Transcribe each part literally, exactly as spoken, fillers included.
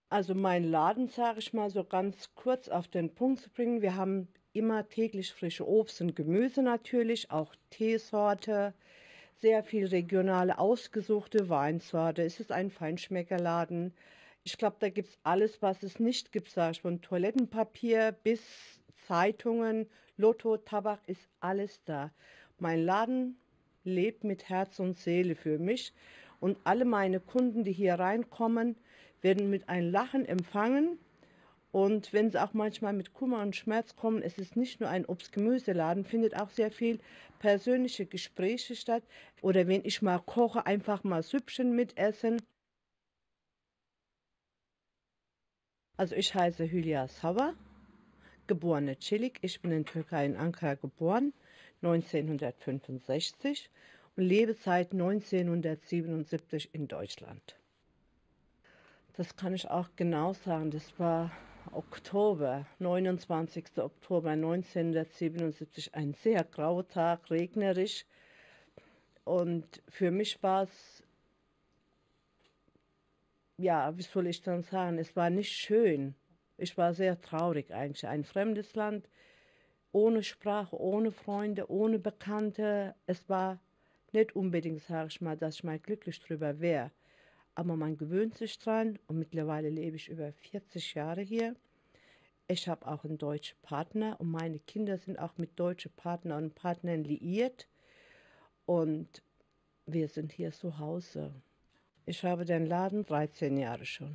Also mein Laden, sage ich mal so ganz kurz auf den Punkt zu bringen. Wir haben immer täglich frische Obst und Gemüse natürlich, auch Teesorte, sehr viel regionale ausgesuchte Weinsorte. Es ist ein Feinschmeckerladen. Ich glaube, da gibt es alles, was es nicht gibt, sage ich, von Toilettenpapier bis Zeitungen, Lotto, Tabak, ist alles da. Mein Laden lebt mit Herz und Seele für mich und alle meine Kunden, die hier reinkommen, werden mit einem Lachen empfangen. Und wenn sie auch manchmal mit Kummer und Schmerz kommen, es ist nicht nur ein Obst-Gemüseladen, findet auch sehr viel persönliche Gespräche statt. Oder wenn ich mal koche, einfach mal Süppchen mitessen. Also ich heiße Hülya Sawa, geborene Çelik. Ich bin in Türkei in Ankara geboren, neunzehnhundertfünfundsechzig und lebe seit neunzehnhundertsiebenundsiebzig in Deutschland. Das kann ich auch genau sagen, das war Oktober, neunundzwanzigster Oktober neunzehnhundertsiebenundsiebzig, ein sehr grauer Tag, regnerisch. Und für mich war es, ja, wie soll ich dann sagen, es war nicht schön. Ich war sehr traurig eigentlich. Ein fremdes Land, ohne Sprache, ohne Freunde, ohne Bekannte. Es war nicht unbedingt, sage ich mal, dass ich mal glücklich drüber wäre. Aber man gewöhnt sich dran und mittlerweile lebe ich über vierzig Jahre hier. Ich habe auch einen deutschen Partner und meine Kinder sind auch mit deutschen Partnern und Partnern liiert. Und wir sind hier zu Hause. Ich habe den Laden dreizehn Jahre schon.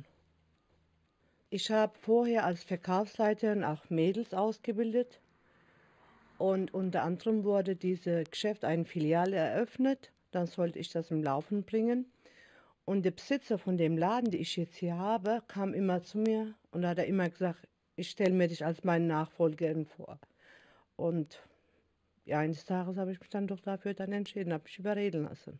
Ich habe vorher als Verkaufsleiterin auch Mädels ausgebildet. Und unter anderem wurde dieses Geschäft eine Filiale eröffnet. Dann sollte ich das im Laufen bringen. Und der Besitzer von dem Laden, den ich jetzt hier habe, kam immer zu mir und hat er immer gesagt, ich stelle mir dich als meine Nachfolgerin vor. Und ja, eines Tages habe ich mich dann doch dafür dann entschieden, habe mich überreden lassen.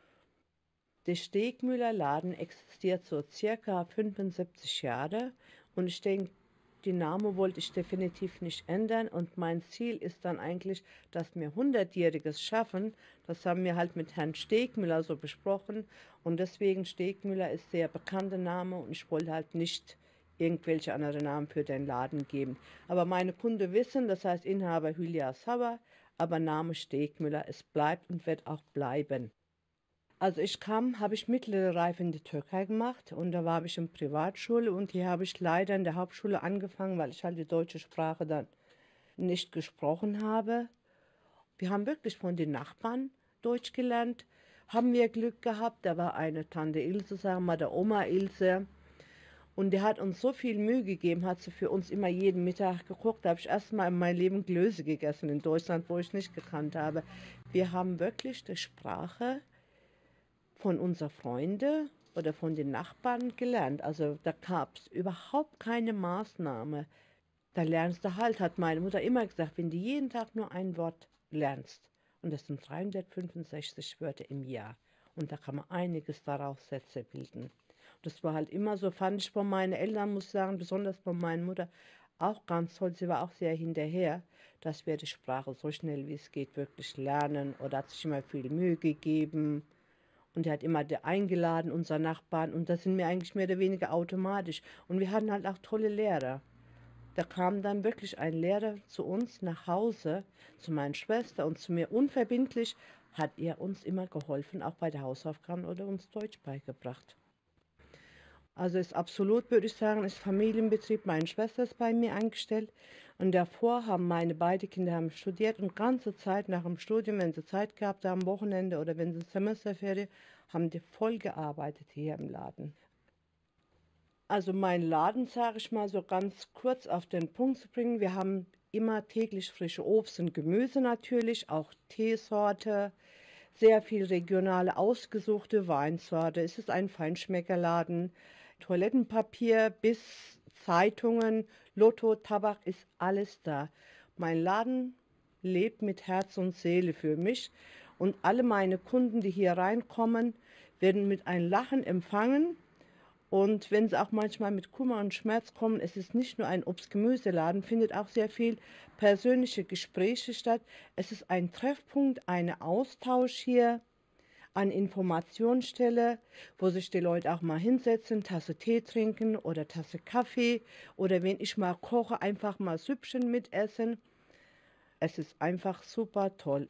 Der Stegmüller Laden existiert so circa fünfundsiebzig Jahre und ich denke, die Name wollte ich definitiv nicht ändern und mein Ziel ist dann eigentlich, dass wir hundertjähriges schaffen. Das haben wir halt mit Herrn Stegmüller so besprochen und deswegen Stegmüller ist der bekannte Name und ich wollte halt nicht irgendwelche anderen Namen für den Laden geben. Aber meine Kunden wissen, das heißt Inhaber Hülya Sawa, aber Name Stegmüller, es bleibt und wird auch bleiben. Also ich kam, habe ich mittlere Reife in die Türkei gemacht und da war ich in Privatschule und hier habe ich leider in der Hauptschule angefangen, weil ich halt die deutsche Sprache dann nicht gesprochen habe. Wir haben wirklich von den Nachbarn Deutsch gelernt, haben wir Glück gehabt, da war eine Tante Ilse, sagen wir, der Oma Ilse und die hat uns so viel Mühe gegeben, hat sie für uns immer jeden Mittag gekocht. Da habe ich erst mal in meinem Leben Klöße gegessen in Deutschland, wo ich nicht gekannt habe. Wir haben wirklich die Sprache von unseren Freunden oder von den Nachbarn gelernt. Also da gab es überhaupt keine Maßnahme. Da lernst du halt, hat meine Mutter immer gesagt, wenn du jeden Tag nur ein Wort lernst, und das sind dreihundertfünfundsechzig Wörter im Jahr, und da kann man einiges daraus Sätze bilden. Das war halt immer so, fand ich von meinen Eltern, muss ich sagen, besonders von meiner Mutter, auch ganz toll. Sie war auch sehr hinterher, dass wir die Sprache so schnell wie es geht wirklich lernen, oder hat sich immer viel Mühe gegeben. Und er hat immer eingeladen, unsere Nachbarn, und das sind wir eigentlich mehr oder weniger automatisch. Und wir hatten halt auch tolle Lehrer. Da kam dann wirklich ein Lehrer zu uns nach Hause, zu meiner Schwester und zu mir unverbindlich, hat er uns immer geholfen, auch bei der Hausaufgaben oder uns Deutsch beigebracht. Also ist absolut, würde ich sagen, ist Familienbetrieb. Meine Schwester ist bei mir angestellt und davor haben meine beiden Kinder haben studiert und ganze Zeit nach dem Studium, wenn sie Zeit gehabt haben, am Wochenende oder wenn sie Semesterferien, haben die voll gearbeitet hier im Laden. Also mein Laden, sage ich mal so ganz kurz auf den Punkt zu bringen, wir haben immer täglich frische Obst und Gemüse natürlich, auch Teesorte, sehr viel regionale ausgesuchte Weinsorte. Es ist ein Feinschmeckerladen. Toilettenpapier bis Zeitungen, Lotto, Tabak, ist alles da. Mein Laden lebt mit Herz und Seele für mich und alle meine Kunden, die hier reinkommen, werden mit einem Lachen empfangen. Und wenn sie auch manchmal mit Kummer und Schmerz kommen, es ist nicht nur ein Obst-Gemüseladen, findet auch sehr viel persönliche Gespräche statt. Es ist ein Treffpunkt, ein Austausch hier. an Informationsstelle, wo sich die Leute auch mal hinsetzen, Tasse Tee trinken oder Tasse Kaffee oder wenn ich mal koche, einfach mal Süppchen mitessen. Es ist einfach super toll.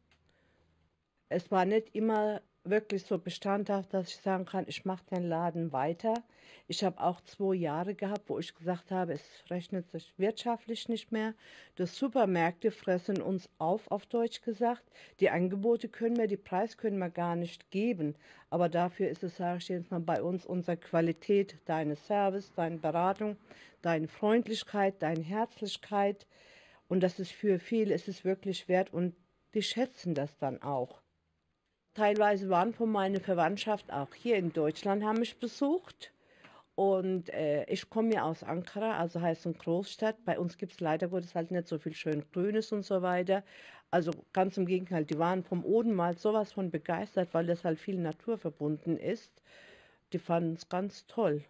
Es war nicht immer wirklich so bestandhaft, dass ich sagen kann, ich mache den Laden weiter. Ich habe auch zwei Jahre gehabt, wo ich gesagt habe, es rechnet sich wirtschaftlich nicht mehr. Die Supermärkte fressen uns auf, auf Deutsch gesagt. Die Angebote können wir, die Preis können wir gar nicht geben. Aber dafür ist es, sage ich jetzt mal, bei uns unsere Qualität, deine Service, deine Beratung, deine Freundlichkeit, deine Herzlichkeit. Und das ist für viele, es ist wirklich wert und die schätzen das dann auch. Teilweise waren von meiner Verwandtschaft auch hier in Deutschland, haben mich besucht. Und äh, ich komme ja aus Ankara, also heißt eine Großstadt. Bei uns gibt es leider Gottes halt nicht so viel schön Grünes und so weiter. Also ganz im Gegenteil, die waren vom Odenwald sowas von begeistert, weil das halt viel naturverbunden ist. Die fanden es ganz toll.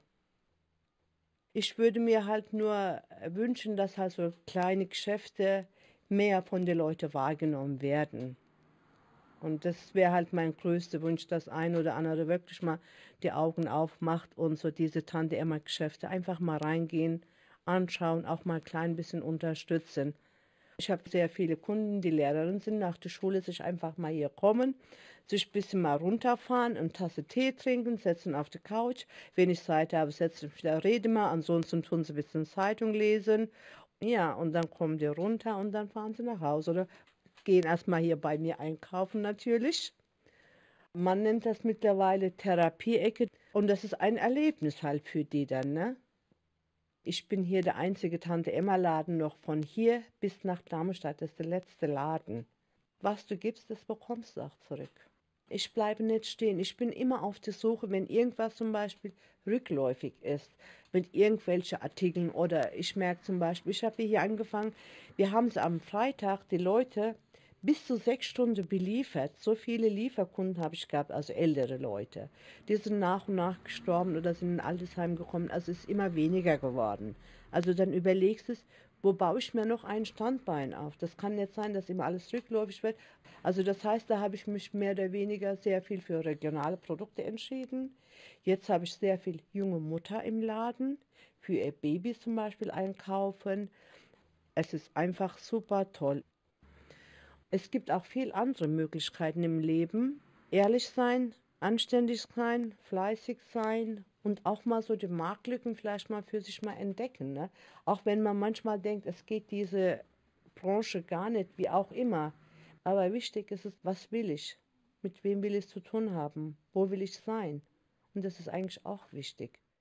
Ich würde mir halt nur wünschen, dass halt so kleine Geschäfte mehr von den Leuten wahrgenommen werden. Und das wäre halt mein größter Wunsch, dass ein oder andere wirklich mal die Augen aufmacht und so diese Tante-Emma-Geschäfte einfach mal reingehen, anschauen, auch mal ein klein bisschen unterstützen. Ich habe sehr viele Kunden, die Lehrerinnen sind, nach der Schule sich einfach mal hier kommen, sich ein bisschen mal runterfahren, eine Tasse Tee trinken, setzen auf die Couch. Wenn ich Zeit habe, setzen ich wieder, rede mal, ansonsten tun sie ein bisschen Zeitung lesen. Ja, und dann kommen die runter und dann fahren sie nach Hause oder gehen erstmal hier bei mir einkaufen natürlich. Man nennt das mittlerweile Therapieecke und das ist ein Erlebnis halt für die dann, ne? Ich bin hier der einzige Tante-Emma-Laden noch von hier bis nach Darmstadt. Das ist der letzte Laden. Was du gibst, das bekommst du auch zurück. Ich bleibe nicht stehen. Ich bin immer auf der Suche, wenn irgendwas zum Beispiel rückläufig ist, mit irgendwelchen Artikeln oder ich merke zum Beispiel, ich habe hier angefangen, wir haben es am Freitag, die Leute bis zu sechs Stunden beliefert. So viele Lieferkunden habe ich gehabt, also ältere Leute. Die sind nach und nach gestorben oder sind in ein Altersheim gekommen. Also es ist immer weniger geworden. Also dann überlegst du, wo baue ich mir noch ein Standbein auf? Das kann nicht sein, dass immer alles rückläufig wird. Also das heißt, da habe ich mich mehr oder weniger sehr viel für regionale Produkte entschieden. Jetzt habe ich sehr viel junge Mutter im Laden, für ihr Baby zum Beispiel einkaufen. Es ist einfach super toll. Es gibt auch viel andere Möglichkeiten im Leben. Ehrlich sein, anständig sein, fleißig sein und auch mal so die Marktlücken vielleicht mal für sich mal entdecken. Ne? Auch wenn man manchmal denkt, es geht diese Branche gar nicht, wie auch immer. Aber wichtig ist es, was will ich? Mit wem will ich es zu tun haben? Wo will ich sein? Und das ist eigentlich auch wichtig.